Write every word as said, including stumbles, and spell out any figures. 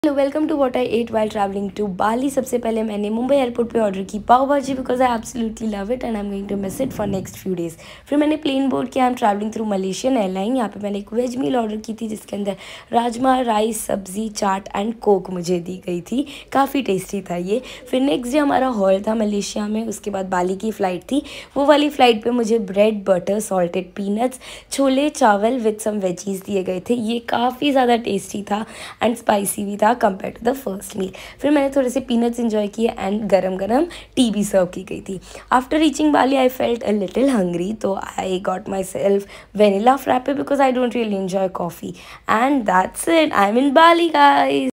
Hello welcome to what I ate while travelling to Bali. सबसे पहले मैंने Mumbai airport पे ऑर्डर की pav bhaji because I absolutely love it and I am going to miss it for next few days. फिर मैंने plane board किया, I am travelling through Malaysian airline. यहाँ पे मैंने एक वेज मील ऑर्डर की थी जिसके अंदर राजमा, राइस, सब्जी, चाट एंड कोक मुझे दी गई थी। काफ़ी टेस्टी था ये। फिर नेक्स्ट डे हमारा हॉल था मलेशिया में, उसके बाद बाली की फ़्लाइट थी। वो वाली फ़्लाइट पर मुझे bread, butter, salted peanuts, chole chawal with some veggies दिए गए थे। ये काफ़ी ज़्यादा टेस्टी था एंड स्पाइसी भी था compare to the first meal. फिर मैंने थोड़े से पीनट्स एंजॉय किए एंड गरम गरम टी भी सर्व की गई थी। After reaching Bali I felt a little hungry, तो I got myself vanilla frappe because I don't really enjoy coffee and that's it. I am in Bali guys.